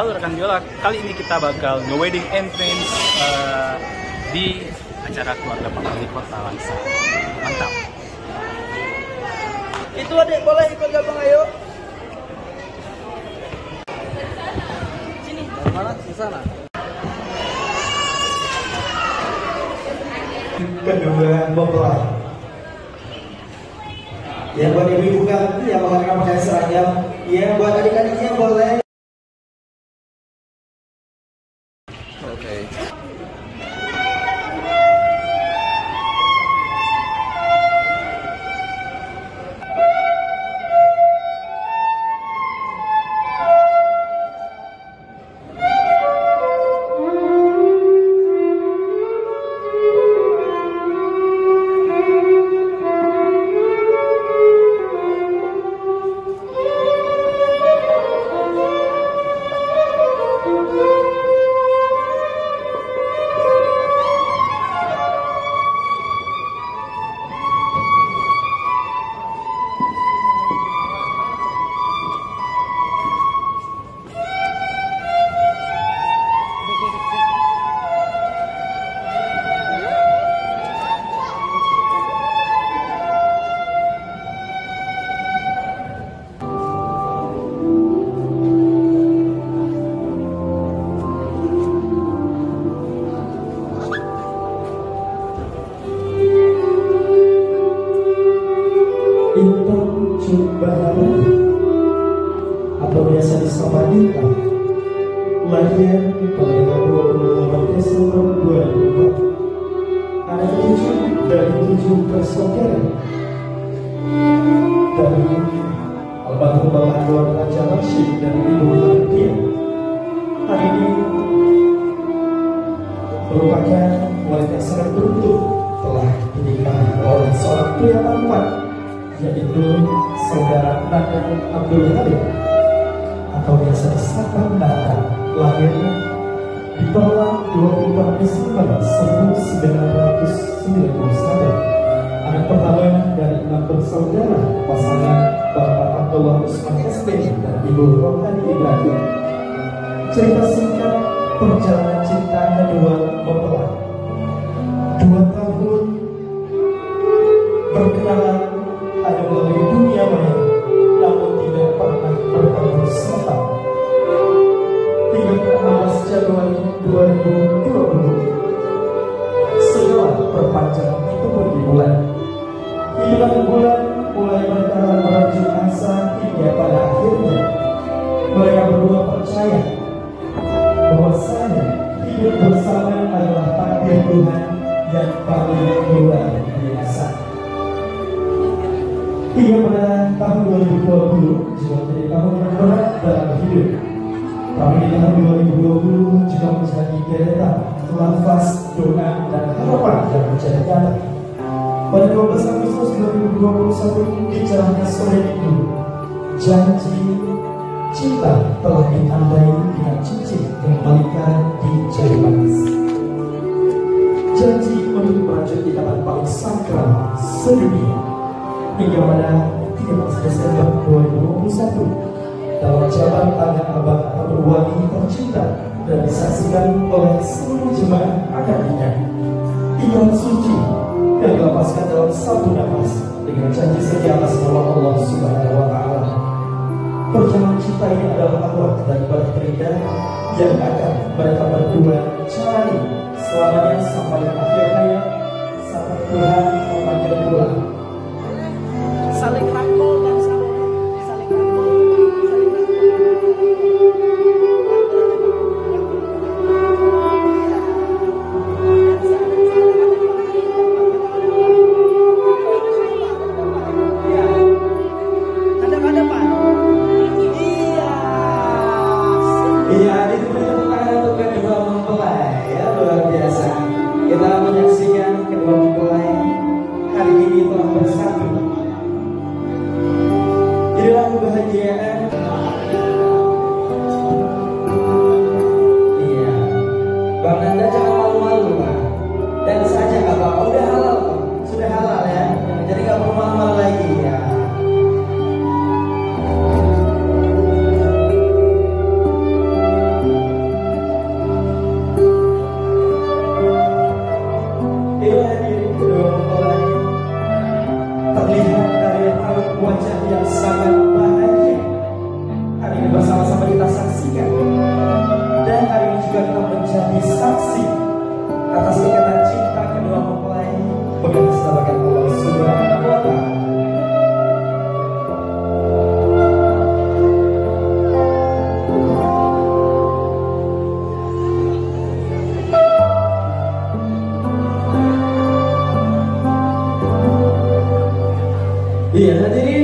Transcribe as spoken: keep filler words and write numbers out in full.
Halo rekan biola, kali ini kita bakal nge-wedding entrance uh, di acara keluarga Pak Wali Kota Langsa. Mantap. Itu adik boleh ikut gabung ayo. Sini. Mana? Di sana. Kedua mempelai. Yang buat ibu-ibu kan, yang mengenakan pakaian seragam, yang buat adik-adiknya boleh. Oke. Intan Cubahara atau biasa disapa Dita lahir pada dua puluh delapan Desember dua ribu empat. Anak ketujuh dari tujuh bersaudara dari almarhum Bapak Anwar Raja Rashid dan Ibu Mardia. Hari ini merupakan wanita yang sangat beruntung telah dinikahi oleh seorang pria tampan, yaitu saudara Nada Abdul Halim atau biasa disapa Nada, lahir di tanggal dua puluh empat Desember seribu sembilan ratus sembilan puluh satu. Anak pertama dari enam bersaudara pasangan Bapak Abdullah Usman S B dan Ibu Rohani Ibrahim. Cerita singkat perjalanan cinta kedua mempelai. Dua tahun berkenalan ada melalui dunia maya, namun tidak pernah bertemu serta. Hingga enam belas Januari dua ribu dua puluh, setelah perpanjang itu pun dimulai. Hilang bulan mulai berjalan menuju asa hingga pada akhirnya mereka berdua percaya bahwasanya hidup bersama adalah takdir Tuhan yang paling luar biasa. Hingga pada tahun dua ribu dua puluh juga menjadi tahun yang berat dalam hidup. Tapi di tahun dua ribu dua puluh juga menjadi deretan lafaz doa dan harapan yang menjadi nyata. Pada dua belas Agustus dua ribu dua puluh satu di jalannya sore itu, janji cinta telah ditandai dengan cincin kembalikan di jari manis. Janji untuk merajut ikatan paling sakral sedunia. Hingga pada tiga belas Desember dua ribu dua puluh satu dalam jalan tangan abang atau wali tercinta dan disaksikan oleh seluruh jemaah akadnya. Iklan suci yang dilepaskan dalam satu nafas dengan janji setia atas nama Allah Subhanahu wa Ta'ala. Perjalanan cinta ini adalah awal dan ibadah terindah yang akan mereka berdua jalani selamanya sampai akhir hayat sampai Tuhan memanggil pulang. Saling rangkul dan saling saling rangkul, saling ada ada Pak. Iya. Iya, itu tepuk tangan untuk kedua mempelai ya, luar biasa. Kita menyaksikan kedua mempelai hari ini telah saksi atas ikatan cinta kedua mempelai mengatasnamakan Allah Subhanahu wa Ta'ala. Iya, hadirin